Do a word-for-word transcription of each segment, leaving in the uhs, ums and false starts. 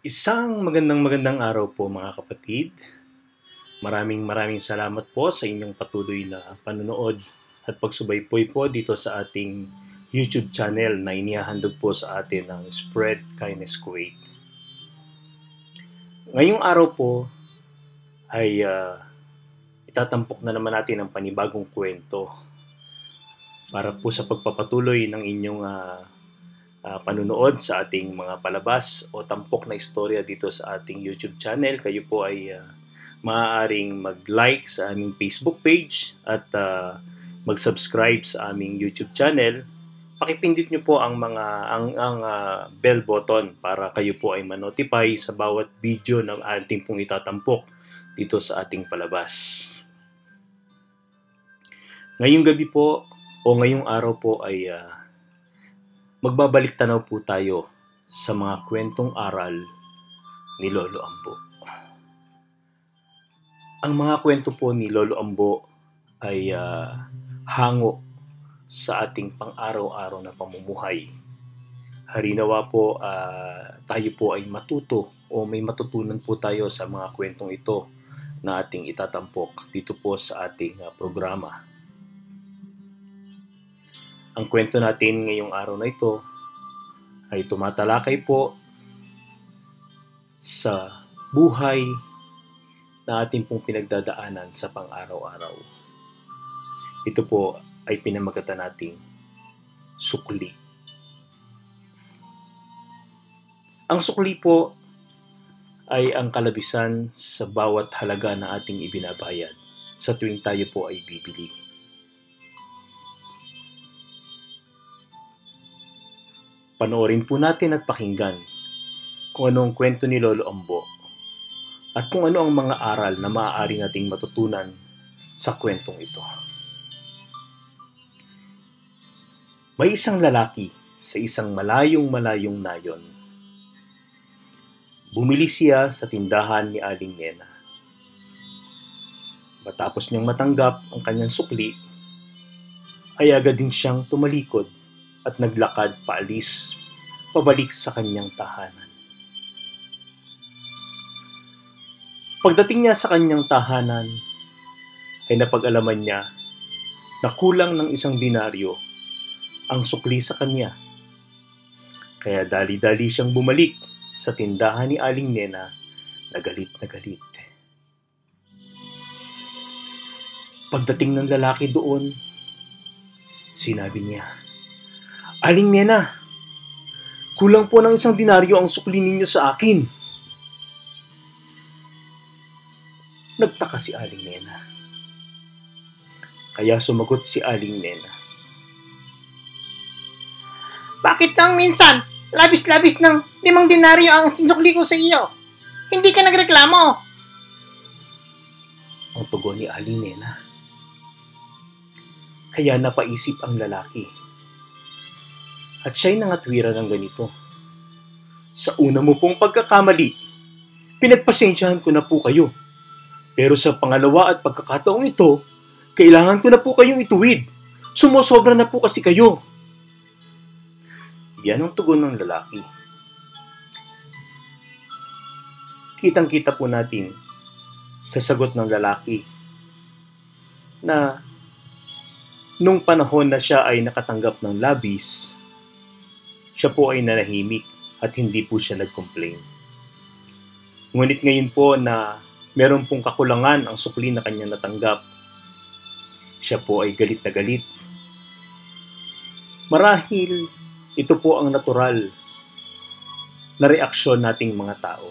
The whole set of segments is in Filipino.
Isang magandang magandang araw po mga kapatid. Maraming maraming salamat po sa inyong patuloy na panonood at pagsubaybay po dito sa ating YouTube channel na inihahandog po sa atin ng Spread Kindness Kuwait. Ngayong araw po ay uh, itatampok na naman natin ang panibagong kwento para po sa pagpapatuloy ng inyong uh, Uh, panunood sa ating mga palabas o tampok na istorya dito sa ating YouTube channel. Kayo po ay uh, maaaring mag-like sa aming Facebook page at uh, mag-subscribe sa aming YouTube channel. Pakipindot nyo po ang mga ang, ang uh, bell button para kayo po ay ma-notify sa bawat video na ating pong itatampok dito sa ating palabas. Ngayong gabi po o ngayong araw po ay uh, magbabalik tanaw po tayo sa mga kwentong aral ni Lolo Ambo. Ang mga kwento po ni Lolo Ambo ay uh, hango sa ating pang-araw-araw na pamumuhay. Harinawa po uh, tayo po ay matuto o may matutunan po tayo sa mga kwentong ito na ating itatampok dito po sa ating uh, programa. Ang kwento natin ngayong araw na ito ay tumatalakay po sa buhay na ating pong pinagdadaanan sa pang-araw-araw. Ito po ay pinamagatan nating sukli. Ang sukli po ay ang kalabisan sa bawat halaga na ating ibinabayad sa tuwing tayo po ay bibili. Panoorin po natin at pakinggan kung ano ang kwento ni Lolo Ambo at kung ano ang mga aral na maaari nating matutunan sa kwentong ito. May isang lalaki sa isang malayong-malayong nayon. Bumili siya sa tindahan ni Aling Nena. Matapos niyang matanggap ang kanyang sukli, ay agad din siyang tumalikod at naglakad paalis, pabalik sa kanyang tahanan. Pagdating niya sa kanyang tahanan, ay napag-alaman niya na kulang ng isang dinaryo ang sukli sa kanya. Kaya dali-dali siyang bumalik sa tindahan ni Aling Nena na galit na galit. Pagdating ng lalaki doon, sinabi niya, "Aling Nena, kulang po ng isang dinaryo ang sukli ninyo sa akin." Nagtaka si Aling Nena. Kaya sumagot si Aling Nena, "Bakit nang minsan, labis-labis ng limang dinaryo ang sinukli ko sa iyo? Hindi ka nagreklamo?" Ang tugon ni Aling Nena. Kaya napaisip ang lalaki. At siya'y nangatwiran ng ganito, "Sa una mo pong pagkakamali, pinagpasensyahan ko na po kayo. Pero sa pangalawa at pagkakataong ito, kailangan ko na po kayong ituwid. Sumosobra na po kasi kayo." Yan ang tugon ng lalaki. Kitang-kita po natin sa sagot ng lalaki na nung panahon na siya ay nakatanggap ng labis, siya po ay nanahimik at hindi po siya nag-complain. Ngunit ngayon po na meron pong kakulangan ang sukli na kanyang natanggap, siya po ay galit na galit. Marahil ito po ang natural na reaksyon nating mga tao.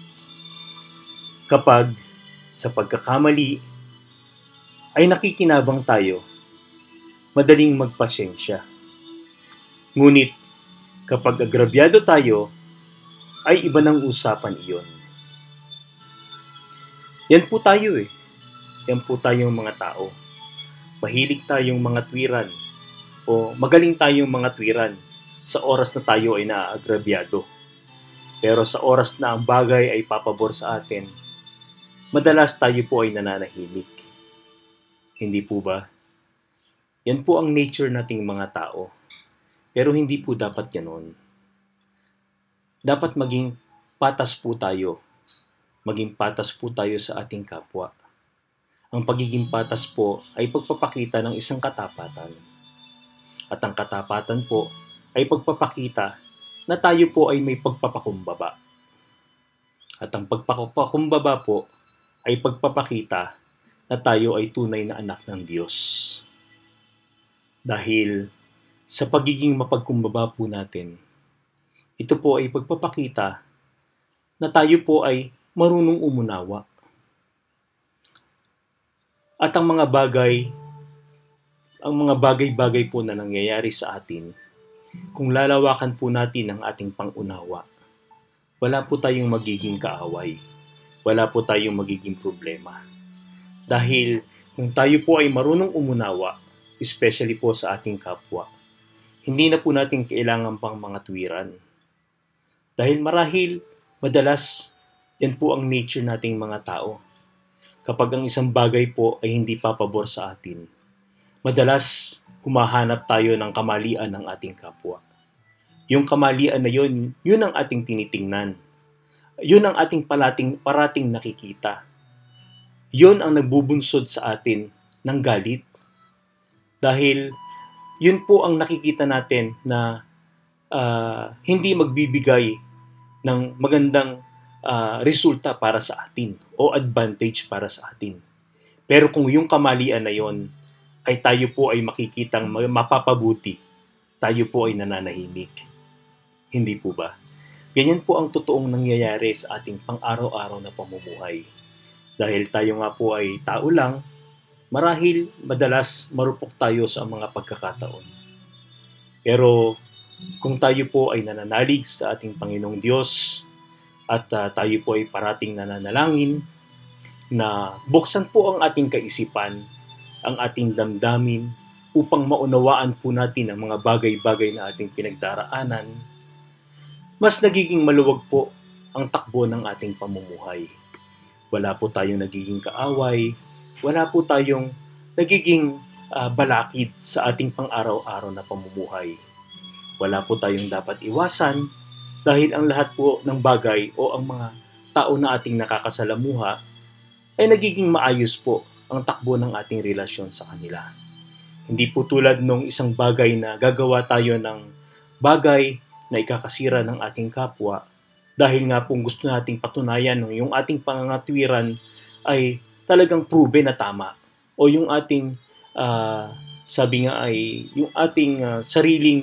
Kapag sa pagkakamali ay nakikinabang tayo, madaling magpasensya. Ngunit kapag agrabyado tayo, ay iba ng usapan iyon. Yan po tayo eh. Yan po tayong mga tao. Mahilig tayong mga twiran o magaling tayong mga twiran sa oras na tayo ay naaagrabyado. Pero sa oras na ang bagay ay papabor sa atin, madalas tayo po ay nananahimik. Hindi po ba? Yan po ang nature nating mga tao. Pero hindi po dapat ganoon. Dapat maging patas po tayo. Maging patas po tayo sa ating kapwa. Ang pagiging patas po ay pagpapakita ng isang katapatan. At ang katapatan po ay pagpapakita na tayo po ay may pagpapakumbaba. At ang pagpapakumbaba po ay pagpapakita na tayo ay tunay na anak ng Diyos. Dahil sa pagiging mapagkumbaba po natin, ito po ay pagpapakita na tayo po ay marunong umunawa. At ang mga bagay, ang mga bagay-bagay po na nangyayari sa atin, kung lalawakan po natin ang ating pangunawa, wala po tayong magiging kaaway. Wala po tayong magiging problema. Dahil kung tayo po ay marunong umunawa, especially po sa ating kapwa, hindi na po natin kailangan pang mga tuwiran. Dahil marahil, madalas, yan po ang nature nating mga tao. Kapag ang isang bagay po ay hindi papabor sa atin, madalas humahanap tayo ng kamalian ng ating kapwa. Yung kamalian na yun, yun ang ating tinitingnan. Yun ang ating palating, parating nakikita. Yun ang nagbubunsod sa atin ng galit. Dahil yun po ang nakikita natin na uh, hindi magbibigay ng magandang Uh, resulta para sa atin o advantage para sa atin. Pero kung yung kamalian na yon ay tayo po ay makikitang mapapabuti, tayo po ay nananahimik. Hindi po ba? Ganyan po ang totoong nangyayari sa ating pang-araw-araw na pamumuhay. Dahil tayo nga po ay tao lang, marahil madalas marupok tayo sa mga pagkakataon. Pero kung tayo po ay nananalig sa ating Panginoong Diyos, at uh, tayo po ay parating nananalangin na buksan po ang ating kaisipan, ang ating damdamin upang maunawaan po natin ang mga bagay-bagay na ating pinagdaraanan, mas nagiging maluwag po ang takbo ng ating pamumuhay. Wala po tayong nagiging kaaway, wala po tayong nagiging uh, balakid sa ating pang-araw-araw na pamumuhay. Wala po tayong dapat iwasan, dahil ang lahat po ng bagay o ang mga tao na ating nakakasalamuha ay nagiging maayos po ang takbo ng ating relasyon sa kanila. Hindi po tulad nung isang bagay na gagawa tayo ng bagay na ikakasira ng ating kapwa dahil nga pong gusto nating patunayan no, yung ating pangangatwiran ay talagang proven na tama o yung ating uh, sabi nga ay yung ating uh, sariling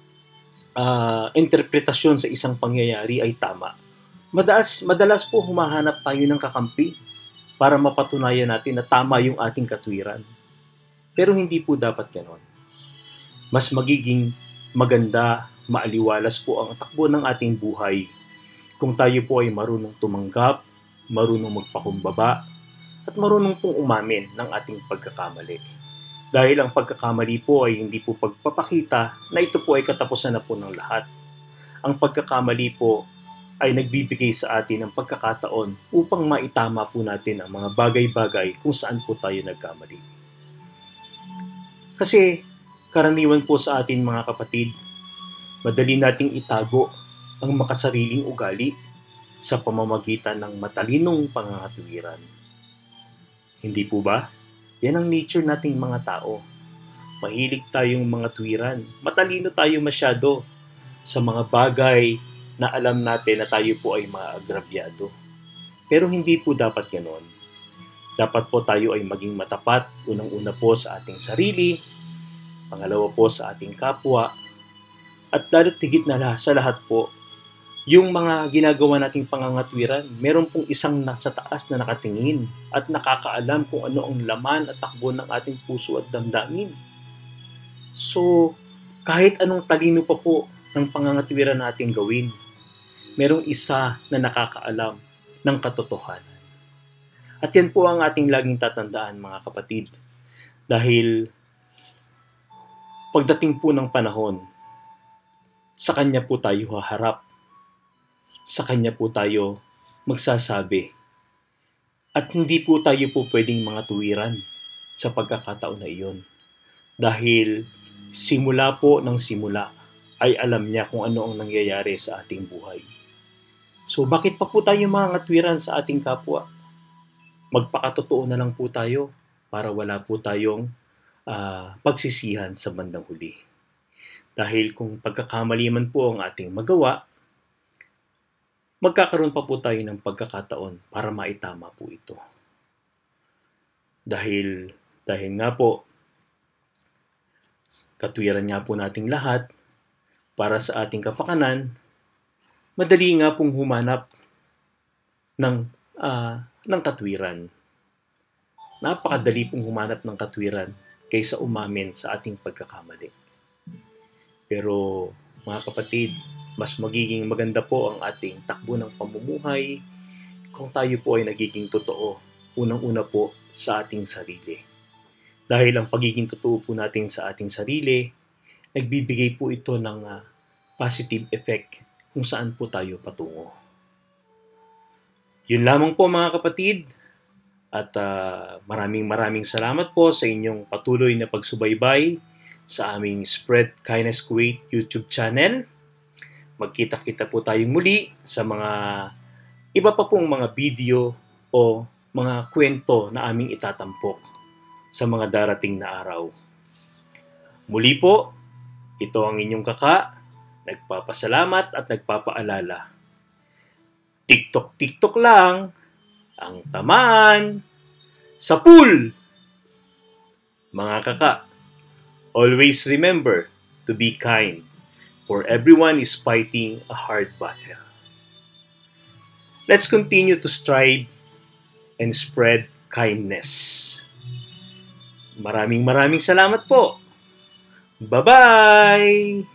Uh, interpretasyon sa isang pangyayari ay tama. Madalas, madalas po humahanap tayo ng kakampi para mapatunayan natin na tama yung ating katwiran. Pero hindi po dapat ganon. Mas magiging maganda, maaliwalas po ang takbo ng ating buhay kung tayo po ay marunong tumanggap, marunong magpakumbaba, at marunong pong umamin ng ating pagkakamali. Dahil ang pagkakamali po ay hindi po pagpapakita na ito po ay katapusan na po ng lahat. Ang pagkakamali po ay nagbibigay sa atin ng pagkakataon upang maitama po natin ang mga bagay-bagay kung saan po tayo nagkamali. Kasi karaniwan po sa atin mga kapatid, madali nating itago ang makasariling ugali sa pamamagitan ng matalinong pangangatuwiran. Hindi po ba? Yan ang nature nating mga tao. Mahilig tayong mga tuwiran. Matalino tayo masyado sa mga bagay na alam natin na tayo po ay maagrabyado. Pero hindi po dapat ganon. Dapat po tayo ay maging matapat, unang-una po sa ating sarili, pangalawa po sa ating kapwa, at lalo't higit na lahat, sa lahat po, yung mga ginagawa nating pangangatwiran, meron pong isang nasa taas na nakatingin at nakakaalam kung ano ang laman at takbo ng ating puso at damdamin. So, kahit anong talino pa po ng pangangatwiran nating gawin, merong isa na nakakaalam ng katotohanan. At yan po ang ating laging tatandaan mga kapatid. Dahil pagdating po ng panahon, sa Kanya po tayo haharap. Sa Kanya po tayo magsasabi. At hindi po tayo po pwedeng mga tuwiran sa pagkakataon na iyon. Dahil simula po ng simula ay alam niya kung ano ang nangyayari sa ating buhay. So bakit pa po tayo mga ngatwiran sa ating kapwa? Magpakatotoo na lang po tayo para wala po tayong uh, pagsisihan sa bandang huli. Dahil kung pagkakamali man po ang ating magawa, magkakaroon pa po tayo ng pagkakataon para maitama po ito. Dahil, dahil nga po, katwiran nga po nating lahat, para sa ating kapakanan, madali nga pong humanap ng, uh, ng katwiran. Napakadali pong humanap ng katwiran kaysa umamin sa ating pagkakamali. Pero mga kapatid, mas magiging maganda po ang ating takbo ng pamumuhay kung tayo po ay nagiging totoo, unang-una po sa ating sarili. Dahil ang pagiging totoo po natin sa ating sarili, nagbibigay po ito ng uh, positive effect kung saan po tayo patungo. Yun lamang po mga kapatid, at uh, maraming maraming salamat po sa inyong patuloy na pagsubaybay sa aming Spread Kindness Kuwait YouTube channel. Magkita-kita po tayong muli sa mga iba pa pong mga video o mga kwento na aming itatampok sa mga darating na araw. Muli po, ito ang inyong kaka, nagpapasalamat at nagpapaalala. Tiktok-tiktok lang, ang tamaan sa pool! Mga kaka, always remember to be kind, for everyone is fighting a hard battle. Let's continue to strive and spread kindness. Maraming maraming salamat po. Bye-bye!